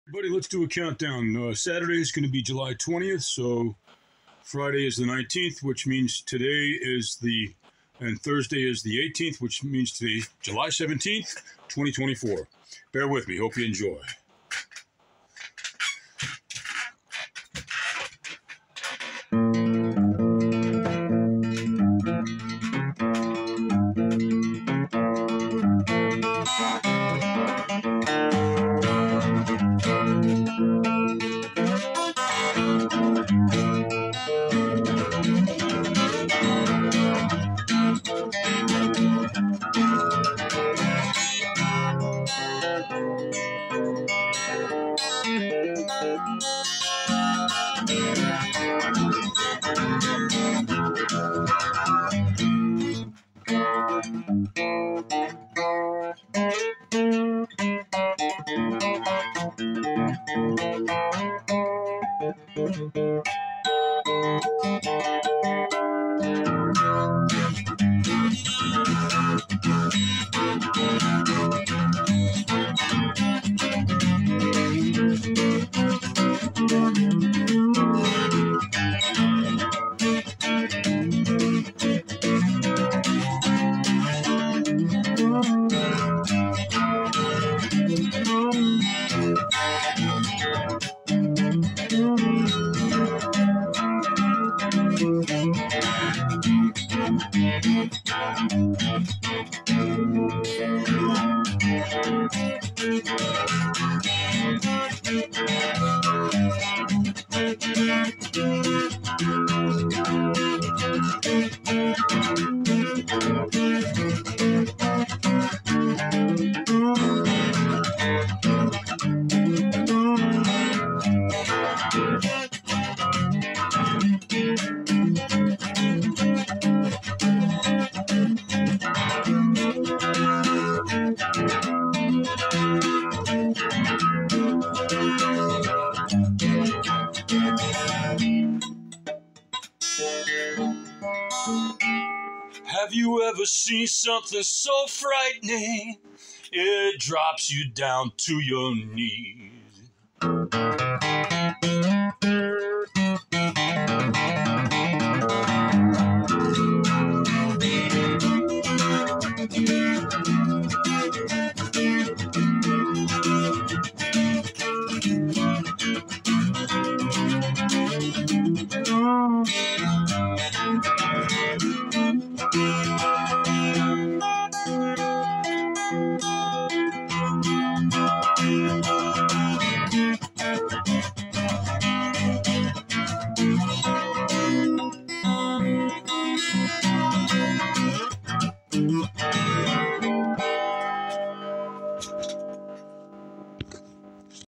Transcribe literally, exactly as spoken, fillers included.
Buddy, let's do a countdown. Uh, Saturday is going to be July twentieth, so Friday is the nineteenth, which means today is the, and Thursday is the eighteenth, which means today, July seventeenth, twenty twenty-four. Bear with me. Hope you enjoy. Have you ever seen something so frightening, it drops you down to your knees?